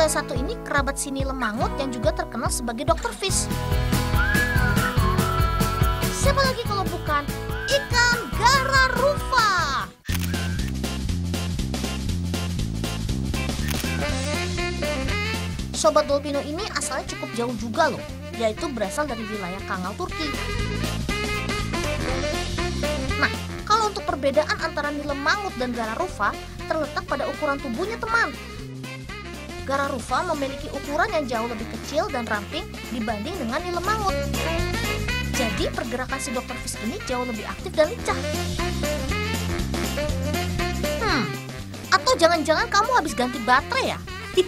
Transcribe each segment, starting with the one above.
Kalau yang satu ini kerabat sini lemangut yang juga terkenal sebagai Dr. Fish. Siapa lagi kalau bukan ikan Gararufa? Sobat Dolpino ini asalnya cukup jauh juga loh, yaitu berasal dari wilayah Kangal, Turki. Nah, kalau untuk perbedaan antara nilem mangut dan Gararufa terletak pada ukuran tubuhnya, teman. Gararufa memiliki ukuran yang jauh lebih kecil dan ramping dibanding dengan nilem mangut. Jadi pergerakan si Dr. Fish ini jauh lebih aktif dan lincah. Atau jangan-jangan kamu habis ganti baterai ya?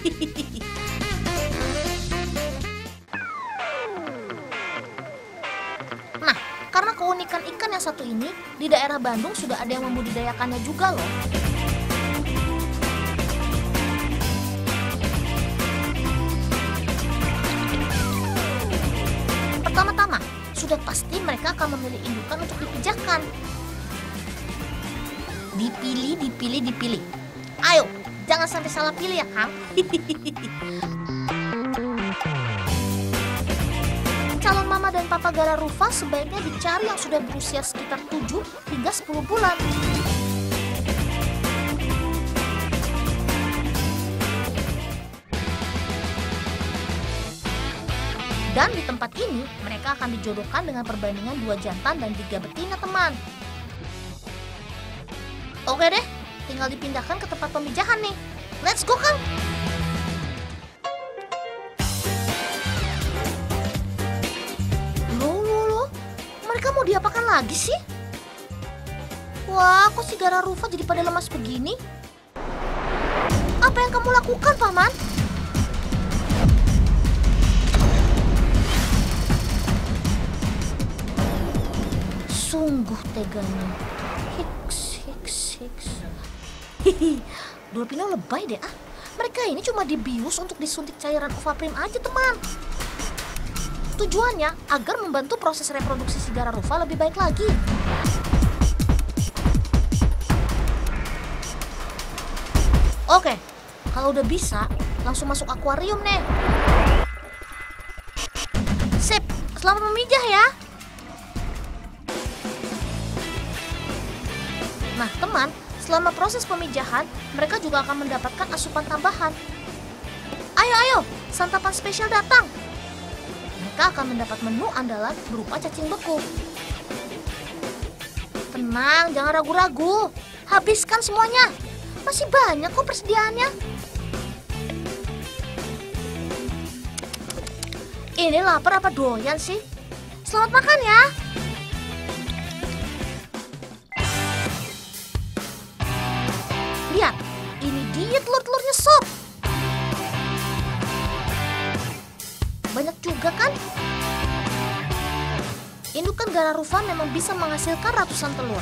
Nah, karena keunikan ikan yang satu ini, di daerah Bandung sudah ada yang membudidayakannya juga loh. Pertama-tama, sudah pasti mereka akan memilih indukan untuk dipijakan. Dipilih. Ayo, jangan sampai salah pilih ya, Kang. Calon mama dan papa Gararufa sebaiknya dicari yang sudah berusia sekitar 7 hingga 10 bulan. Dan di tempat ini, mereka akan dijodohkan dengan perbandingan 2 jantan dan 3 betina, teman. Oke deh, tinggal dipindahkan ke tempat pemijahan nih. Let's go, Kang! Loh, mereka mau diapakan lagi sih? Wah, kok si Gararufa jadi pada lemas begini? Apa yang kamu lakukan, Paman? Sungguh teganya. Hiks. Hihi, Dolpino lebay deh ah. Mereka ini cuma dibius untuk disuntik cairan Uvaprim aja, teman. Tujuannya agar membantu proses reproduksi si Gararufa lebih baik lagi. Oke, kalau udah bisa, langsung masuk akuarium nih. Sip, selamat memijah ya. Nah, teman, selama proses pemijahan, mereka juga akan mendapatkan asupan tambahan. Ayo, santapan spesial datang. Mereka akan mendapat menu andalan berupa cacing beku. Tenang, jangan ragu-ragu. Habiskan semuanya. Masih banyak kok persediaannya. Ini lapar apa doyan sih? Selamat makan ya. Lihat, ini dia telur-telurnya sob. Banyak juga kan? Indukan Gararufa memang bisa menghasilkan ratusan telur.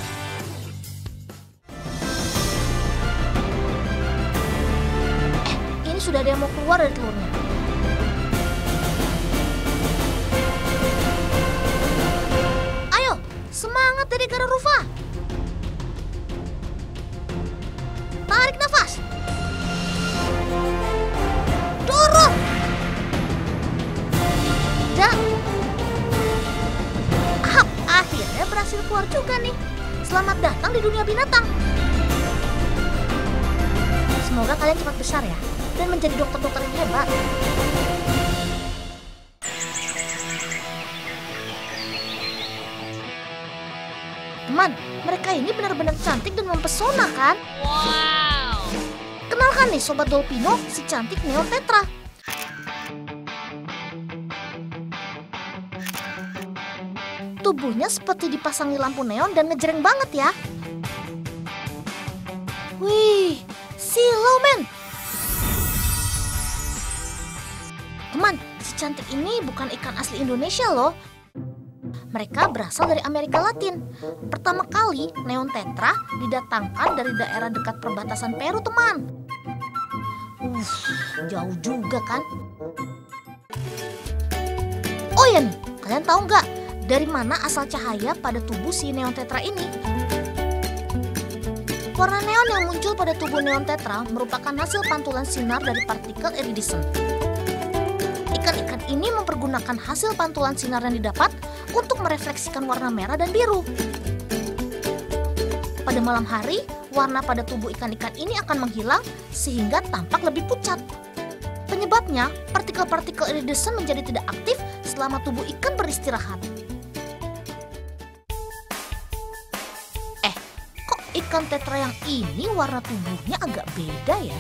Ini sudah ada yang mau keluar dari telurnya. Ayo, semangat dari Gararufa. Tarik nafas. Dorong. Dan akhirnya berhasil keluar juga nih. Selamat datang di dunia binatang. Semoga kalian cepat besar ya dan menjadi dokter-dokter yang hebat. Teman, mereka ini benar-benar cantik dan mempesona kan? Wow. Kenalkan nih Sobat Dolpino, si cantik Neon Tetra. Tubuhnya seperti dipasangi lampu neon dan ngejreng banget ya. Wih, silau men. Teman, si cantik ini bukan ikan asli Indonesia loh. Mereka berasal dari Amerika Latin. Pertama kali Neon Tetra didatangkan dari daerah dekat perbatasan Peru, teman. Jauh juga kan? Oh iya nih, kalian tahu nggak dari mana asal cahaya pada tubuh si Neon Tetra ini? Warna neon yang muncul pada tubuh neon tetra merupakan hasil pantulan sinar dari partikel iridescent. Ikan-ikan ini mempergunakan hasil pantulan sinar yang didapat untuk merefleksikan warna merah dan biru. Pada malam hari, warna pada tubuh ikan-ikan ini akan menghilang sehingga tampak lebih pucat. Penyebabnya, partikel-partikel iridescent menjadi tidak aktif selama tubuh ikan beristirahat. Kok ikan tetra yang ini warna tubuhnya agak beda ya?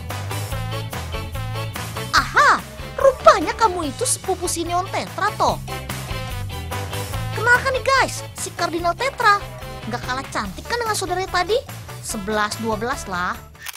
Aha, rupanya kamu itu sepupu si neon tetra toh. Kenalkan nih guys, si kardinal tetra. Nggak kalah cantik kan dengan saudaranya tadi? 11-12 lah.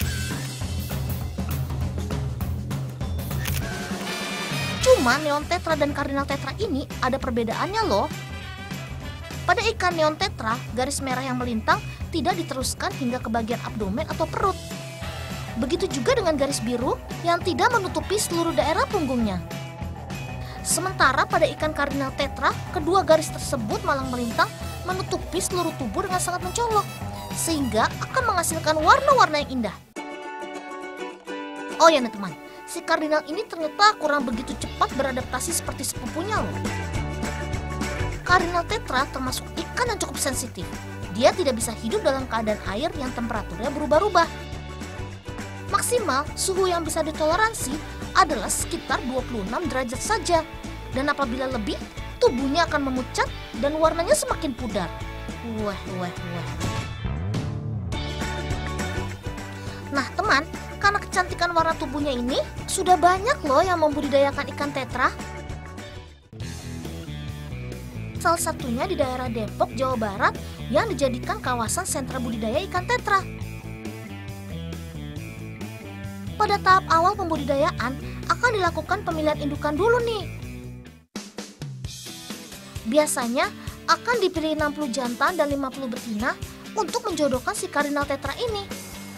Cuma neon tetra dan kardinal tetra ini ada perbedaannya loh. Pada ikan neon tetra, garis merah yang melintang tidak diteruskan hingga ke bagian abdomen atau perut. Begitu juga dengan garis biru yang tidak menutupi seluruh daerah punggungnya. Sementara pada ikan kardinal tetra, kedua garis tersebut malah melintang menutupi seluruh tubuh dengan sangat mencolok, sehingga akan menghasilkan warna-warna yang indah. Oh ya nih teman, si kardinal ini ternyata kurang begitu cepat beradaptasi seperti sepupunya loh. Kardinal tetra termasuk ikan yang cukup sensitif. Dia tidak bisa hidup dalam keadaan air yang temperaturnya berubah-ubah. Maksimal suhu yang bisa ditoleransi adalah sekitar 26 derajat saja. Dan apabila lebih, tubuhnya akan memucat dan warnanya semakin pudar. Wah. Nah teman, karena kecantikan warna tubuhnya ini, sudah banyak loh yang membudidayakan ikan tetra. Salah satunya di daerah Depok, Jawa Barat yang dijadikan kawasan sentra budidaya ikan tetra. Pada tahap awal pembudidayaan akan dilakukan pemilihan indukan dulu nih. Biasanya akan dipilih 60 jantan dan 50 betina untuk menjodohkan si kardinal tetra ini.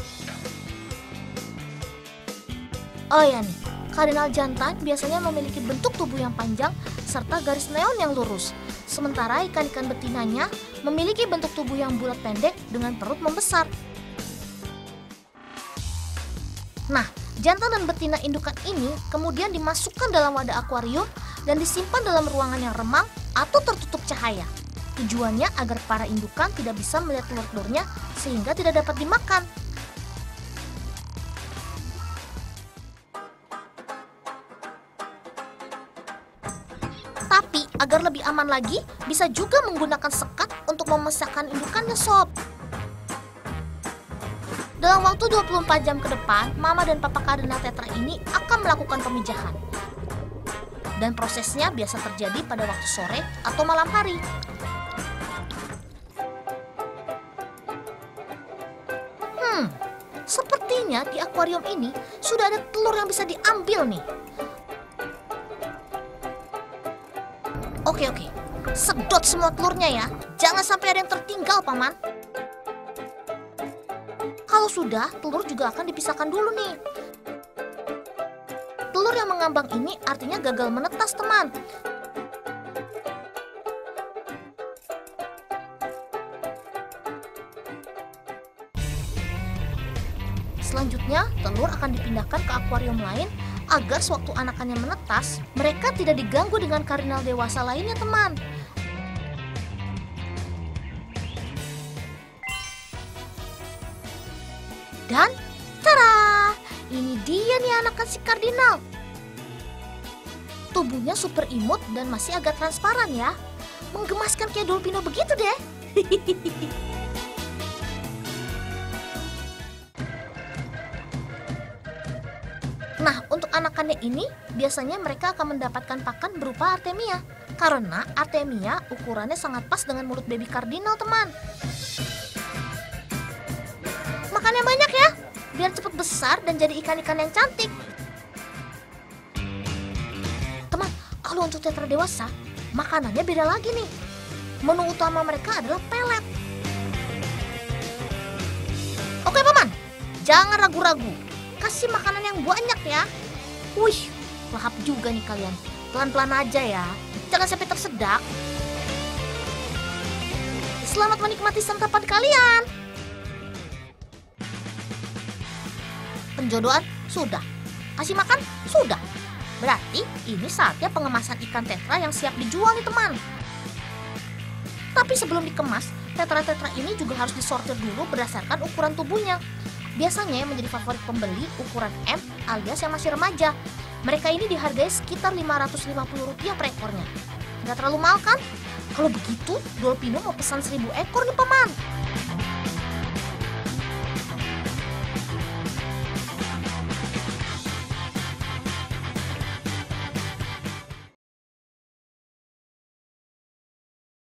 Oh ya nih, kardinal jantan biasanya memiliki bentuk tubuh yang panjang serta garis neon yang lurus. Sementara ikan-ikan betinanya memiliki bentuk tubuh yang bulat pendek dengan perut membesar. Nah, jantan dan betina indukan ini kemudian dimasukkan dalam wadah akuarium dan disimpan dalam ruangan yang remang atau tertutup cahaya. Tujuannya agar para indukan tidak bisa melihat telur-telurnya sehingga tidak dapat dimakan. Tapi agar lebih aman lagi, bisa juga menggunakan sekat untuk memisahkan indukannya sob. Dalam waktu 24 jam ke depan, mama dan papa kardinal tetra ini akan melakukan pemijahan. Dan prosesnya biasa terjadi pada waktu sore atau malam hari. Sepertinya di akuarium ini sudah ada telur yang bisa diambil nih. Oke, sedot semua telurnya ya. Jangan sampai ada yang tertinggal, paman. Kalau sudah, telur juga akan dipisahkan dulu nih. Telur yang mengambang ini artinya gagal menetas, teman. Selanjutnya, telur akan dipindahkan ke akuarium lain agar sewaktu anakannya menetas, mereka tidak diganggu dengan kardinal dewasa lainnya, teman. Dan, tada! Ini dia nih anakan si kardinal. Tubuhnya super imut dan masih agak transparan ya. Menggemaskan kayak Dolpino begitu deh. Nah, untuk anakannya ini, biasanya mereka akan mendapatkan pakan berupa artemia. Karena artemia ukurannya sangat pas dengan mulut baby kardinal, teman. Makannya banyak ya, biar cepat besar dan jadi ikan-ikan yang cantik. Teman, kalau untuk tetra dewasa, makanannya beda lagi nih. Menu utama mereka adalah pelet. Oke, paman, jangan ragu-ragu. Kasih makanan yang banyak ya. Wih, lahap juga nih kalian. Pelan-pelan aja ya, jangan sampai tersedak. Selamat menikmati santapan kalian. Penjodohan? Sudah. Kasih makan? Sudah. Berarti ini saatnya pengemasan ikan tetra yang siap dijual nih teman. Tapi sebelum dikemas, tetra-tetra ini juga harus disortir dulu berdasarkan ukuran tubuhnya. Biasanya yang menjadi favorit pembeli ukuran M alias yang masih remaja. Mereka ini dihargai sekitar Rp550 per ekornya. Nggak terlalu mahal kan? Kalau begitu, Dolpino mau pesan 1000 ekor nih paman.